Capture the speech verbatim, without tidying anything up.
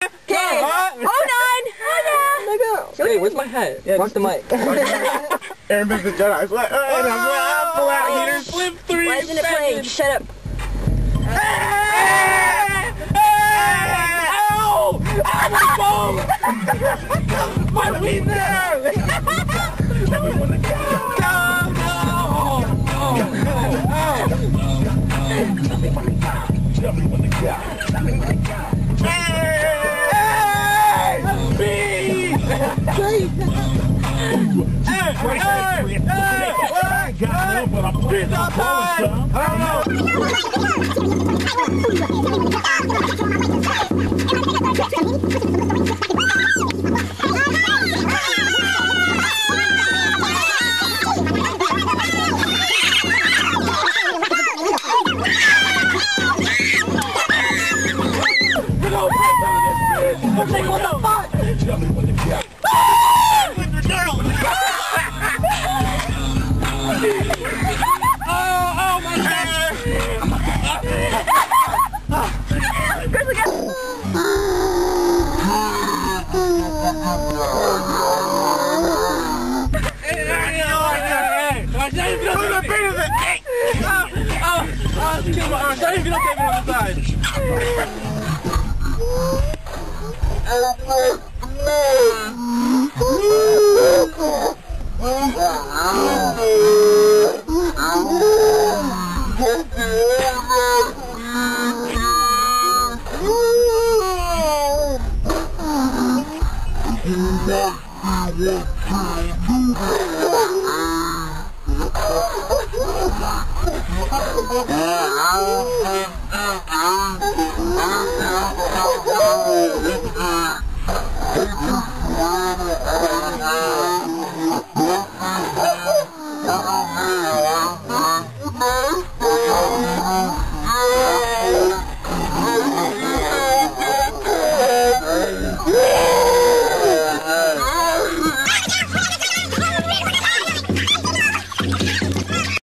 Okay, hold on, hold on. Hey, where's my hat? Yeah, Rock the mic. Aaron the Jedi. What? Oh, and I'm going to pull out here. Flip three. Why isn't it playing? Shut up. Ow! Ow, my phone! Why are we there? Tell me when to go. No, no. Oh, no. Oh. Tell me when to go. Tell me when to go. Tell me when to go. Hey! Me! Hey! Hey! Hey! But I'm playing some stuff. I don't know. What the fuck? Tell me what the fuck. Oh, oh my God! Chris, look at. Hey, hey, hey! I can't even get up there. Oh, oh, oh! Get my arm. I can't even get up there on the side. Oh,